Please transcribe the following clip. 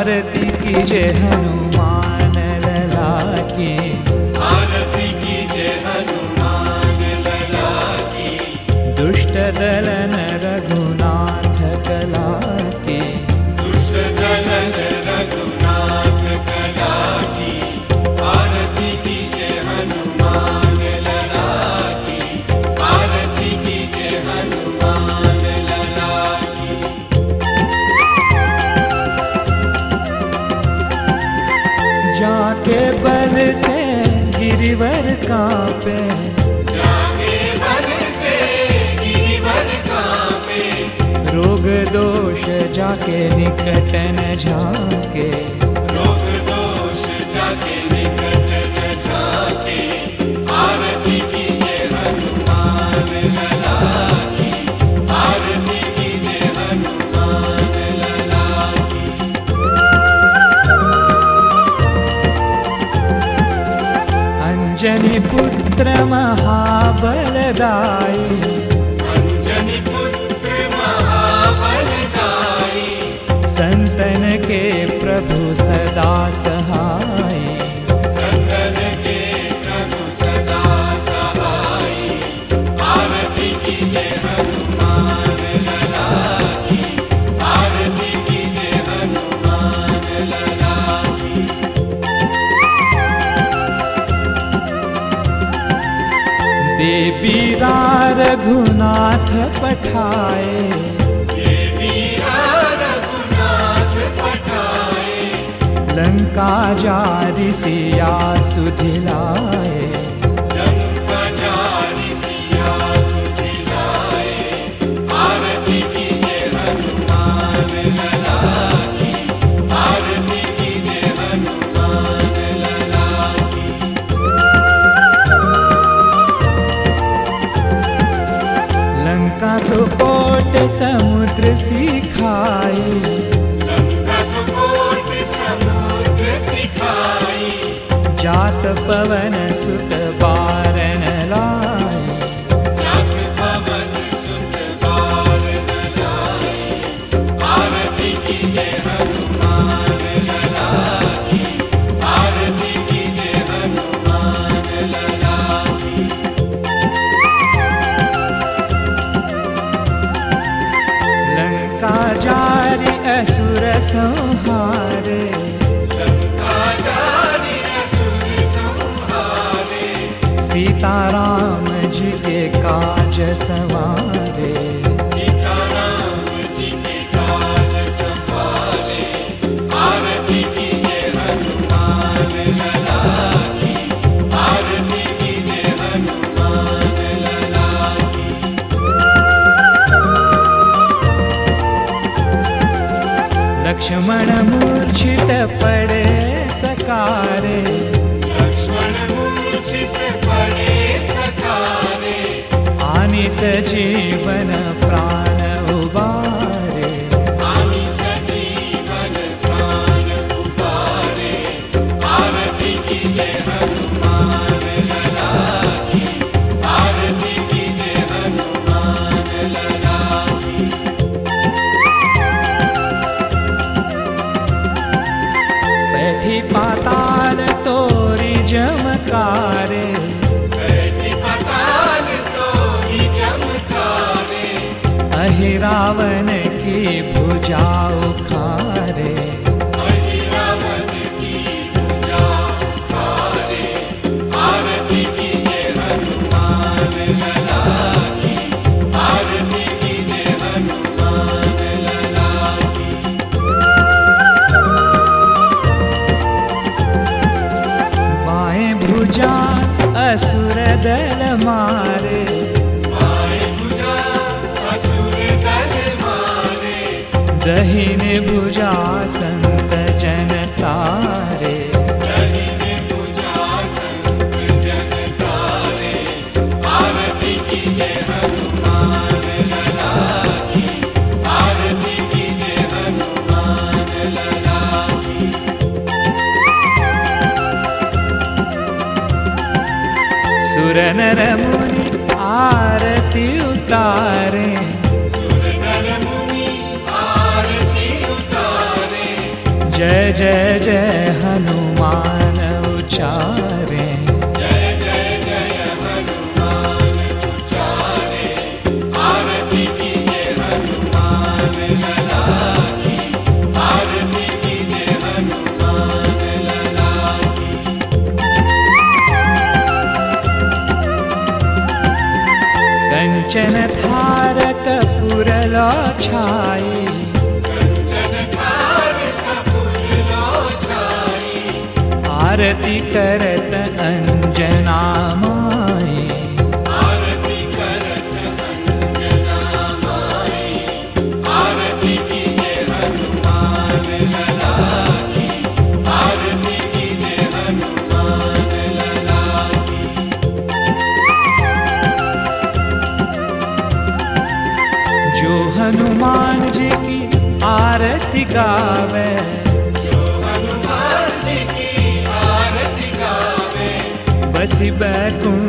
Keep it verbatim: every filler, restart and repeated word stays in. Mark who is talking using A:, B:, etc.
A: आरती कीजे हनुमान लला की,
B: आरती कीजे हनुमान लला की।
A: दुष्ट दलन रघुनाथ कला की,
B: दुष्ट दलन रघुनाथ कला की। आरती कीजे हनुमान लला की, आरती कीजे हनुमान लला की।
A: जाके बल से गिरिवर कांपे,
B: जाके बल से गिरिवर कांपे।
A: रोग दोष जाके निकट न झाके,
B: रोग दोष जाके निकट न झाके। आरती कीजे हनुमान लला की, आरती कीजे हनुमान लला की।
A: अंजनी पुत्र महाबलदाई,
B: अंजनी पुत्र महाबलदाई।
A: संतन के प्रभु सदा सहाय,
B: संतन के प्रभु सदा सहाय। आरती कीजे हनुमान लला की, आरती कीजे हनुमान लला की।
A: देवी रघुनाथ पठाए,
B: देवी रघुनाथ पठाए।
A: लंका जारि सिया सुधिलाए,
B: लंका जारि सिया सुधिलाए। आरती कीजे हनुमान लला की, आरती कीजे हनुमान लला की।
A: लंका सुकोट समुद्र सिखाई,
B: लंका सुकोट समुद्र सिखाई।
A: जात पवन सुत बारन लाई,
B: जात पवन सुत बारन लाई। आरती कीजे हनुमान लला की, आरती कीजे हनुमान लला की।
A: लंका जारि असुर संहारे,
B: लंका जारि असुर संहारे।
A: सीताराम जी के काज संवारे,
B: सीताराम जी के काज संभाले। आरती कीजे हनुमान लला की, आरती कीजे हनुमान लला की।
A: लक्ष्मण मूर्छित पड़े सकारे,
B: लक्ष्मण मूर्छित पड़े सकारे।
A: आनि सजीवन प्राण उबारे,
B: आनि सजीवन प्राण उबारे। आरती कीजे हनुमान लला की, आरती कीजे हनुमान लला की।
A: बैठी पाताल तोरी जमकारे,
B: बैठी पाताल सोई चमकारे।
A: अहि रावण की भुजा उखारे,
B: अहि रावण की भुजा उखारे। आरती कीजे हनुमान लला की, आरती कीजे हनुमान लला की।
A: बाएं भुजा असुर दल मारे,
B: बाएं भुजा असुर दल मारे।
A: दहिने भुजा संत जन तारे,
B: दहिने भुजा संत जन तारे। आरती कीजे हनुमान लला की, आरती कीजे हनुमान लला की।
A: सुर नर मुनि आरती उतारे,
B: सुर नर मुनि आरती उतारे।
A: जय जय जय हनुमान उचारे,
B: जय जय जय हनुमान उचारे, आरती कीजिए हनुमान लला की, आरती कीजिए हनुमान लला की।
A: कंचन थार कपूर लो छाई,
B: कंचन थार कपूर लो छाई,
A: आरती करत अंजना माई,
B: आरती करत अंजना माई, आरती कीजिए हनुमान लला की, आरती कीजिए हनुमान लला की।
A: जो हनुमान जी की आरती गावे,
B: जो हनुमान जी की आरती गावे,
A: बसी बैकुंठ